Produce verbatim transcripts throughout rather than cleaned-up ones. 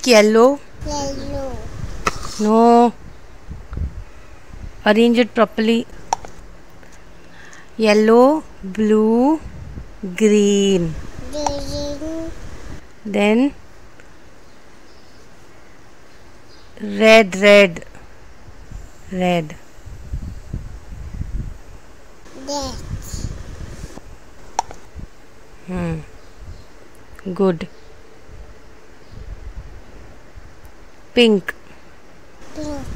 Pick yellow. Yellow. No. Arrange it properly. Yellow, blue, green. Green. Then red, red, red. Red. Hmm. Good. Pink. Pink.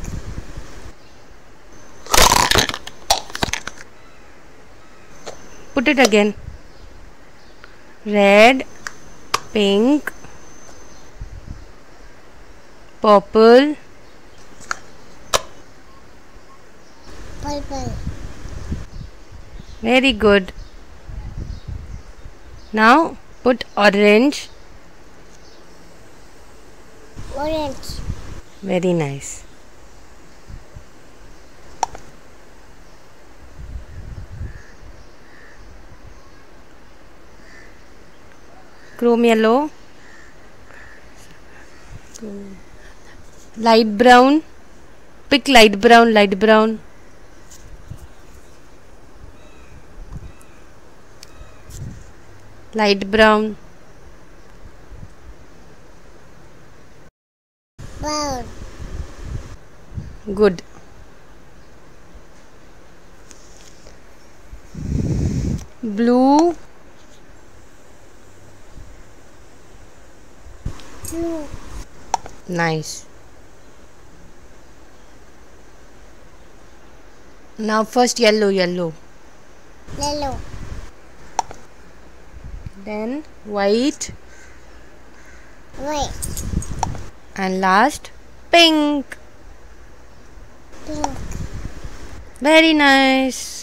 Put it again. Red, pink, purple, Purple. very good. Now put orange. Orange. Very nice. Chrome yellow. Light brown. Pick light brown, light brown. Light brown. Brown. Good. Blue. Blue. Nice. Now first yellow, yellow. Yellow. Then white. White. And last pink. Pink. Very nice.